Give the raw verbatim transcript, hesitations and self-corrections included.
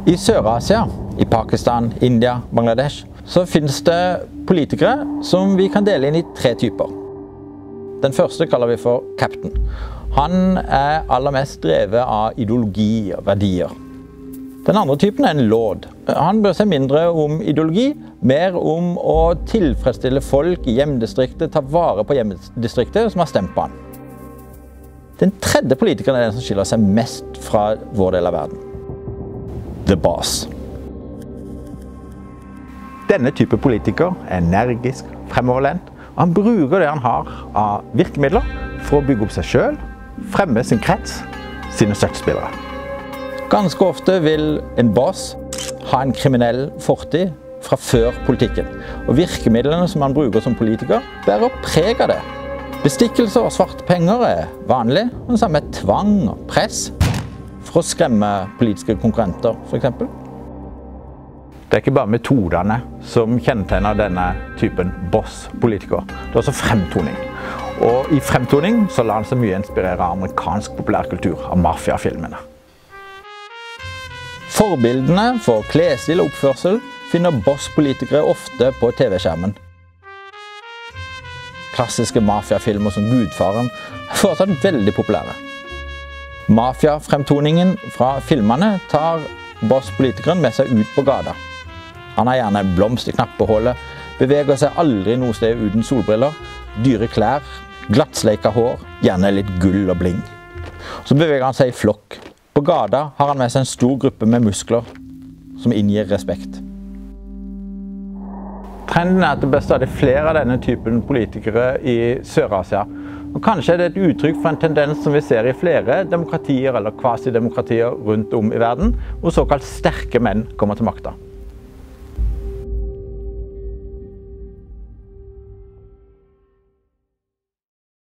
I Sør-Asia, i Pakistan, India, Bangladesh, så finnes det politikere som vi kan dele inn i tre typer. Den første kaller vi for captain. Han er aller mest drevet av ideologi og verdier. Den andre typen er en lord. Han bør seg mindre om ideologi, mer om å tilfredsstille folk i hjemdistriktet, ta vare på hjemdistriktet som har stemt på han. Den tredje politikeren er den som skiller seg mest fra vår del av verden. The boss. Denne type politiker er energisk, fremoverlent, og han bruker det han har av virkemidler for å bygge opp seg selv, fremme sin krets, sine støttespillere. Ganske ofte vil en boss ha en kriminell fortid fra før politikken, og virkemidlene som han bruker som politiker bærer preg av det. Bestikkelser og svarte penger er vanlig, og det samme er tvang og press for å skremme politiske konkurrenter, for eksempel. Det er ikke bare metodene som kjennetegner denne typen boss-politiker. Det er også fremtoning. Og i fremtoning så lar han seg mye inspirere av amerikansk populærkultur, av mafiafilmene. Forbildene for klesstil og oppførsel finner boss-politikere ofte på T V-skjermen. Klassiske mafiafilmer som Gudfaren er fortsatt veldig populære. Mafia-fremtoningen fra filmene tar boss-politikeren med seg ut på gata. Han har gjerne blomst i knappehullet, beveger seg aldri noe sted uten solbriller, dyre klær, glattsleika hår, gjerne litt gull og bling. Så beveger han seg i flokk. På gata har han med seg en stor gruppe med muskler som inngir respekt. Trenden er at det blir stadig flere av denne typen politikere i Sør-Asia. Og kanskje er det et uttrykk for en tendens som vi ser i flere demokratier eller quasi-demokratier rundt om i verden, hvor såkalt sterke menn kommer til makta.